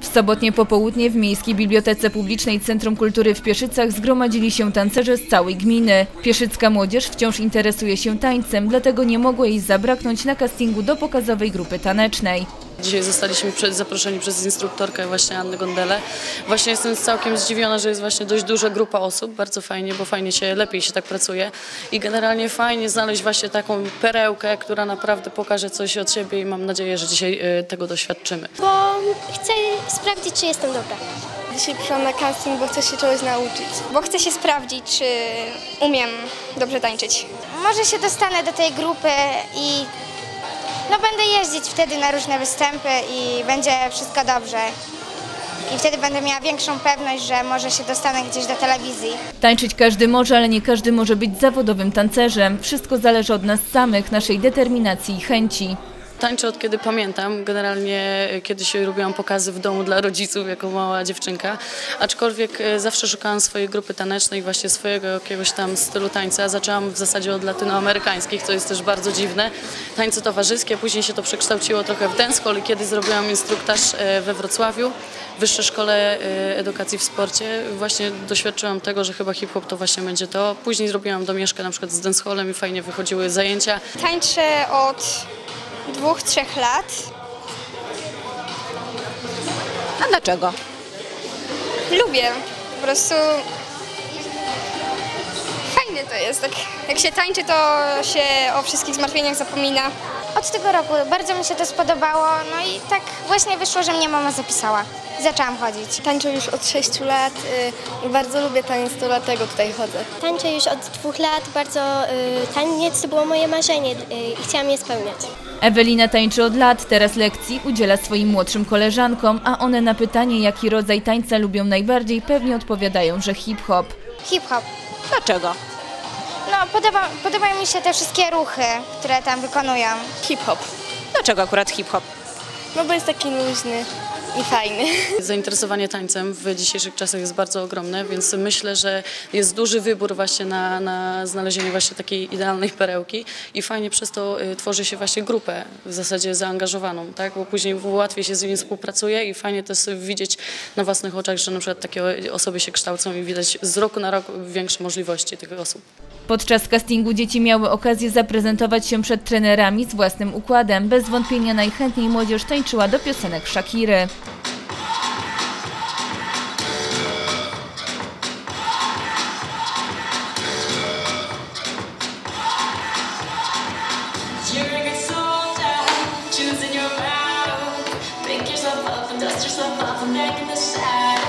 sobotnie popołudnie w Miejskiej Bibliotece Publicznej Centrum Kultury w Pieszycach zgromadzili się tancerze z całej gminy. Pieszycka młodzież wciąż interesuje się tańcem, dlatego nie mogło jej zabraknąć na castingu do pokazowej grupy tanecznej. Dzisiaj zostaliśmy zaproszeni przez instruktorkę właśnie Annę Gondelę. Właśnie jestem całkiem zdziwiona, że jest właśnie dość duża grupa osób. Bardzo fajnie, bo lepiej się tak pracuje. I generalnie fajnie znaleźć właśnie taką perełkę, która naprawdę pokaże coś od siebie i mam nadzieję, że dzisiaj tego doświadczymy. Bo chcę sprawdzić, czy jestem dobra. Dzisiaj przyszłam na casting, bo chcę się czegoś nauczyć. Bo chcę się sprawdzić, czy umiem dobrze tańczyć. Może się dostanę do tej grupy i będę jeździć wtedy na różne występy i będzie wszystko dobrze. I wtedy będę miała większą pewność, że może się dostanę gdzieś do telewizji. Tańczyć każdy może, ale nie każdy może być zawodowym tancerzem. Wszystko zależy od nas samych, naszej determinacji i chęci. Tańczę od kiedy pamiętam. Generalnie kiedyś robiłam pokazy w domu dla rodziców jako mała dziewczynka, aczkolwiek zawsze szukałam swojej grupy tanecznej, właśnie swojego jakiegoś tam stylu tańca. Zaczęłam w zasadzie od latynoamerykańskich, co jest też bardzo dziwne. Tańce towarzyskie, później się to przekształciło trochę w dancehall i kiedy zrobiłam instruktaż we Wrocławiu, w Wyższej Szkole Edukacji w Sporcie, właśnie doświadczyłam tego, że chyba hip-hop to właśnie będzie to. Później zrobiłam domieszkę na przykład z dancehallem i fajnie wychodziły zajęcia. Tańczę od 2-3 lat. A dlaczego? Lubię. Po prostu fajne to jest. Tak, jak się tańczy, to się o wszystkich zmartwieniach zapomina. Od tego roku bardzo mi się to spodobało, no i tak właśnie wyszło, że mnie mama zapisała. Zaczęłam chodzić. Tańczę już od 6 lat i bardzo lubię taniec, to dlatego tutaj chodzę. Tańczę już od 2 lat, bardzo taniec to było moje marzenie i chciałam je spełniać. Ewelina tańczy od lat, teraz lekcji udziela swoim młodszym koleżankom, a one na pytanie, jaki rodzaj tańca lubią najbardziej, pewnie odpowiadają, że hip-hop. Hip-hop. Dlaczego? No, podobają mi się te wszystkie ruchy, które tam wykonują. Hip-hop. Dlaczego akurat hip-hop? No bo jest taki luźny i fajny. Zainteresowanie tańcem w dzisiejszych czasach jest bardzo ogromne, więc myślę, że jest duży wybór właśnie na znalezienie właśnie takiej idealnej perełki i fajnie przez to tworzy się właśnie grupę w zasadzie zaangażowaną, tak? Bo później łatwiej się z nimi współpracuje i fajnie też widzieć na własnych oczach, że na przykład takie osoby się kształcą i widać z roku na rok większe możliwości tych osób. Podczas castingu dzieci miały okazję zaprezentować się przed trenerami z własnym układem. Bez wątpienia najchętniej młodzież tańczyła do piosenek Shakiry. You're a good soldier, choosing your battle. Pick yourself up and dust yourself off and back in the saddle.